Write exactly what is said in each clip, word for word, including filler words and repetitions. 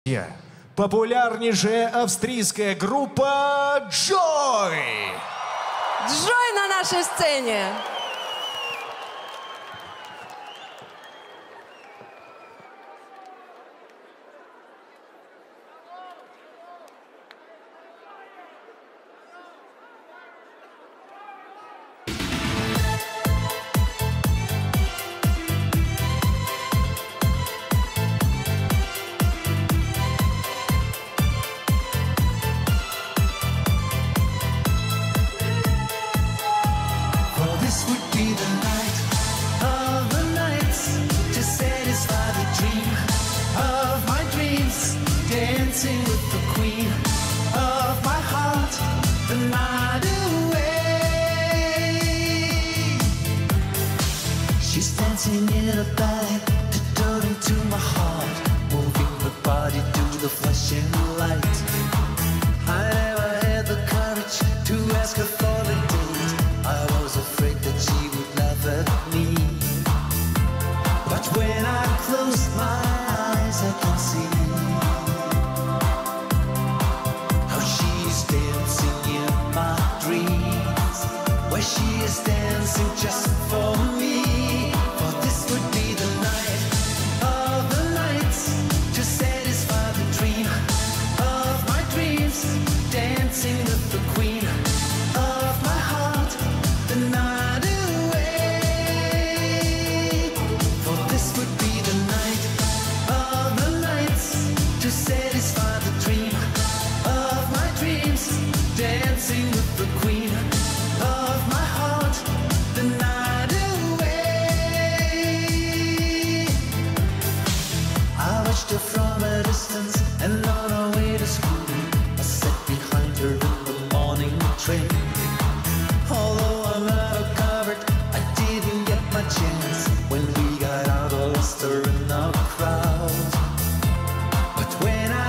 Популярнейшая австрийская группа Joy. Joy на нашей сцене. When we got out, I lost her in the crowd. But when I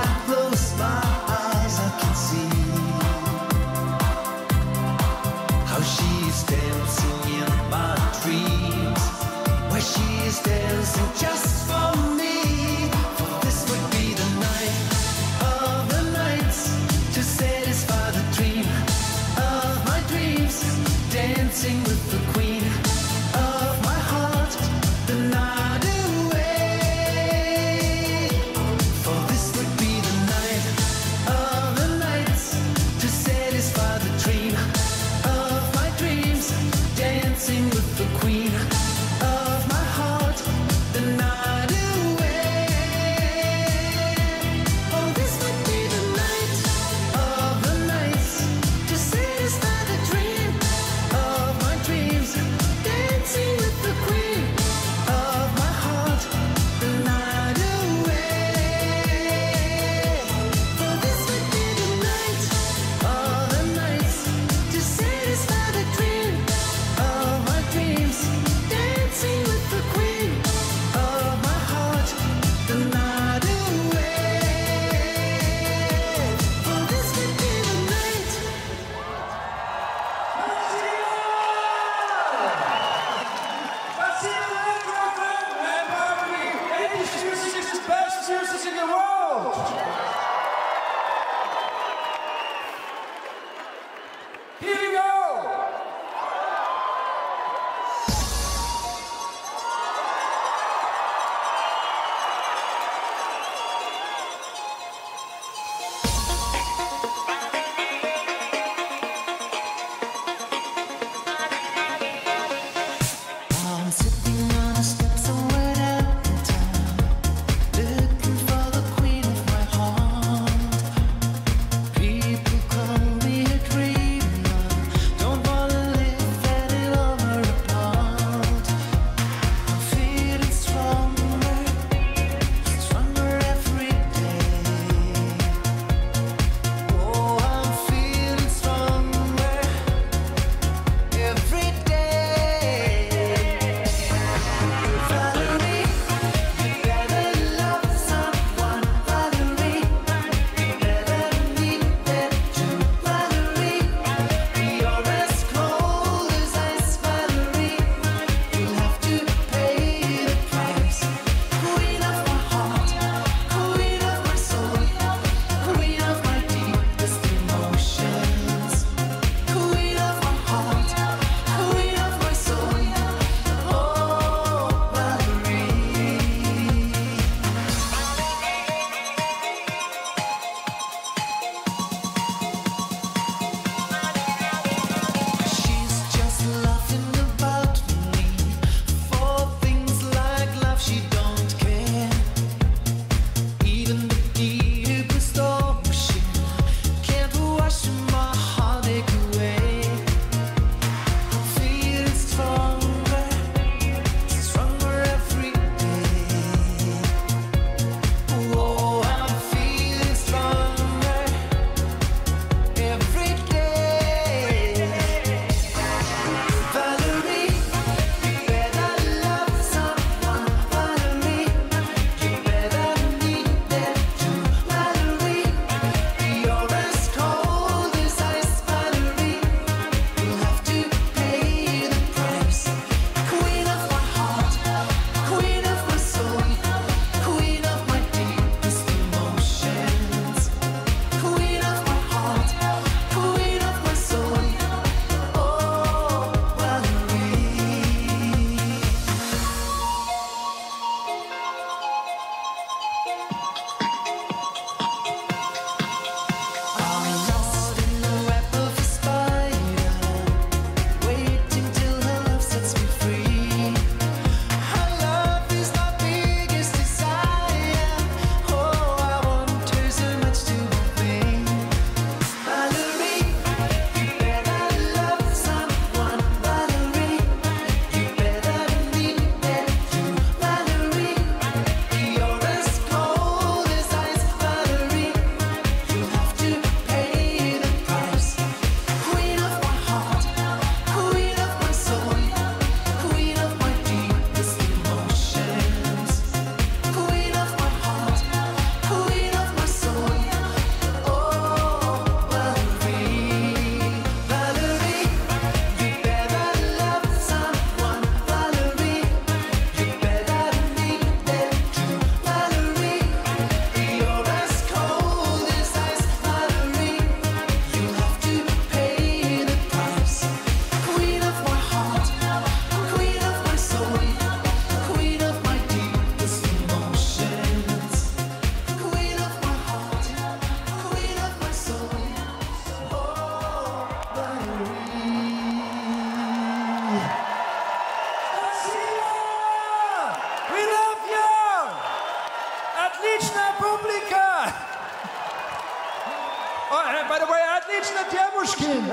Pushkin.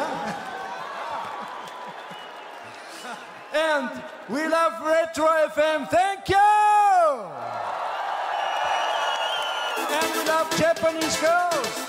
And we love Retro F M. Thank you. And we love Japanese girls.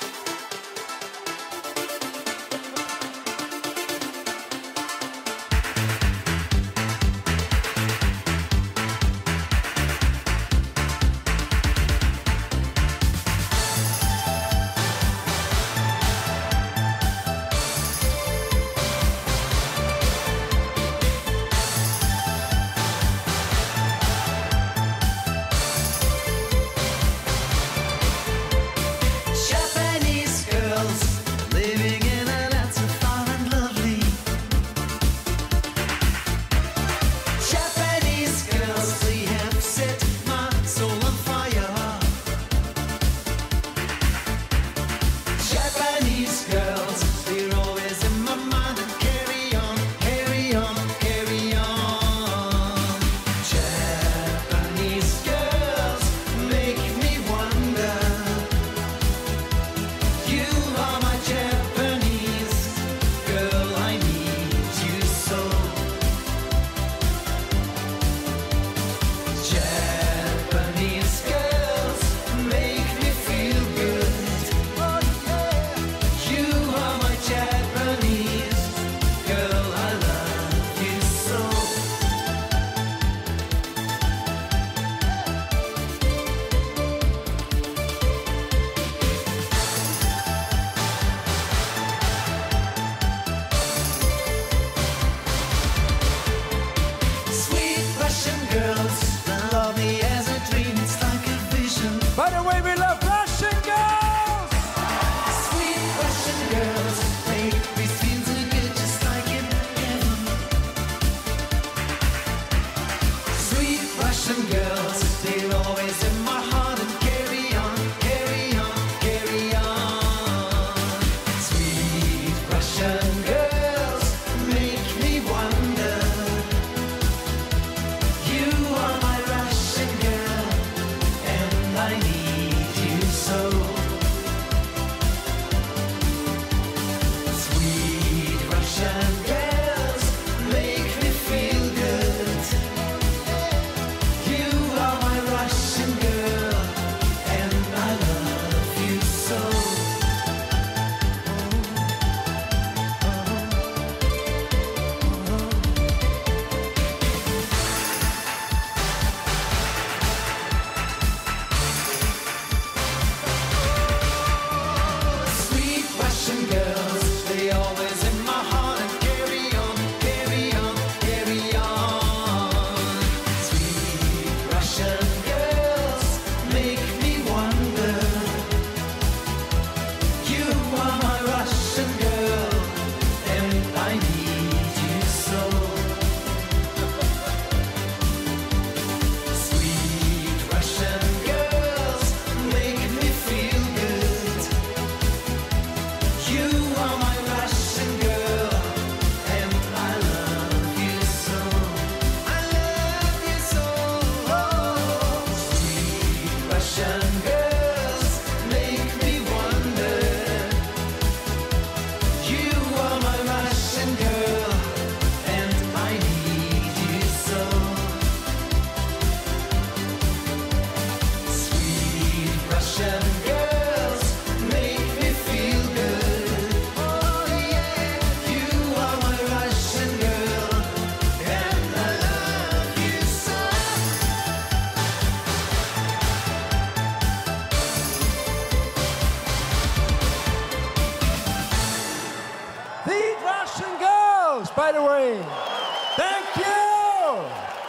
By the way, thank you,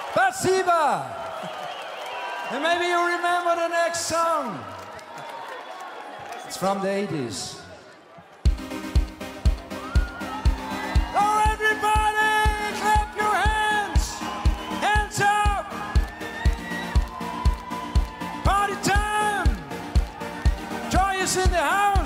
Spasiba. And maybe you remember the next song. It's from the eighties. Oh, everybody, clap your hands. Hands up. Party time. Joy is in the house.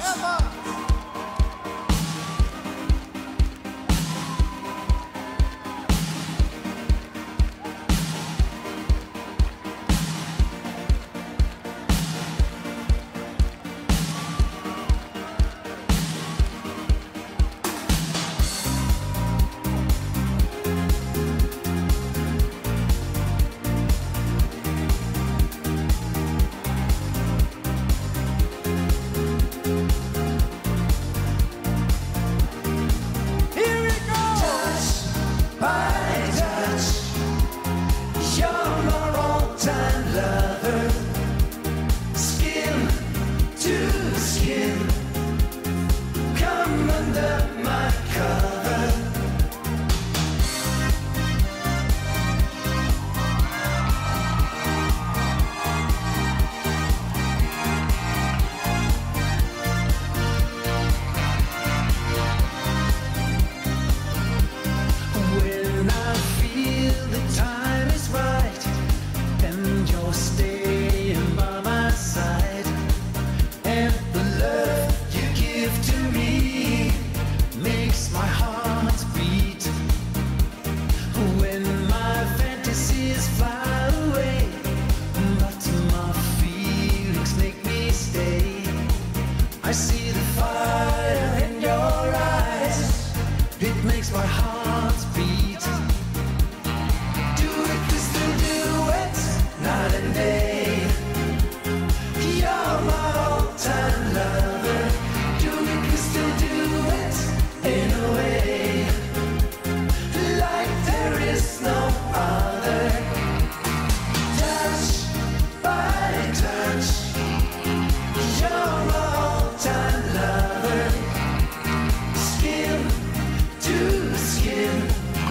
I see the fire in your eyes. It makes my heart beat. Do it, we still do it, night and day. You're my all-time lover. Do it, we still do it, in a way, like there is no other. Touch by touch, you're my all-time lover. Skin to skin,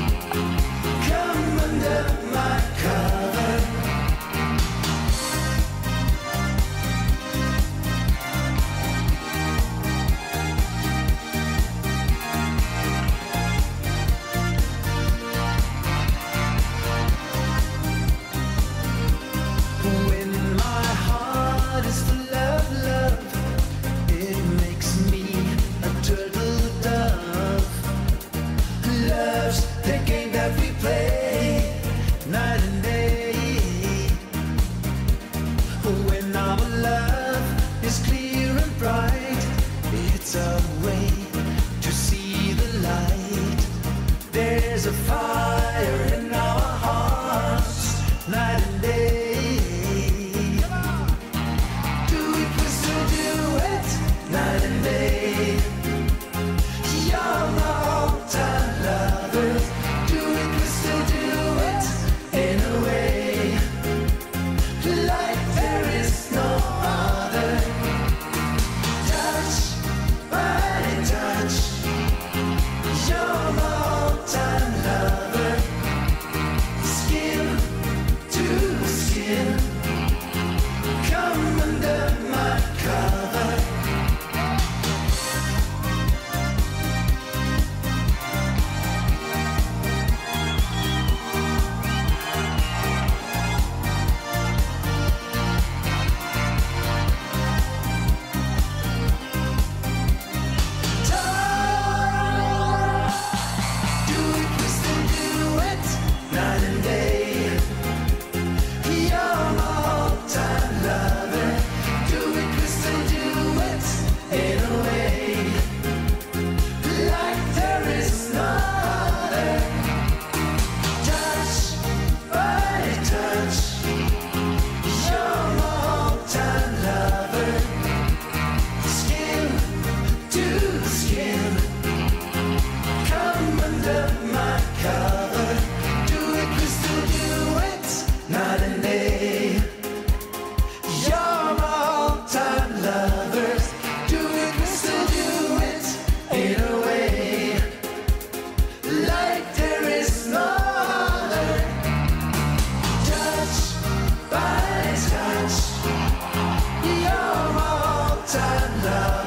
come under my cover. When my heart is full of love, it makes me a turtle dove. Love's the game that we play night and day. When our love is clear and bright, it's a way to see the light. There's a fire in our hearts night and day. Do it, we still do it, night and day. You're my all-time lover. Do it, we still do it, in a way, like there is no other. Touch by touch, you're my all-time lover. Skin to skin, come under my cover. Do it, we still do it, night and day. You're my all-time lover. Do it, we still do it, in a way, like there is no other. Touch by touch, you're my all-time lover. Skin to skin, come under my cover. Do it, we still do it, night and day. You're my all-time lovers. Do it, we still do it, in a way, like there is no other. Touch by touch, you're my all-time lover.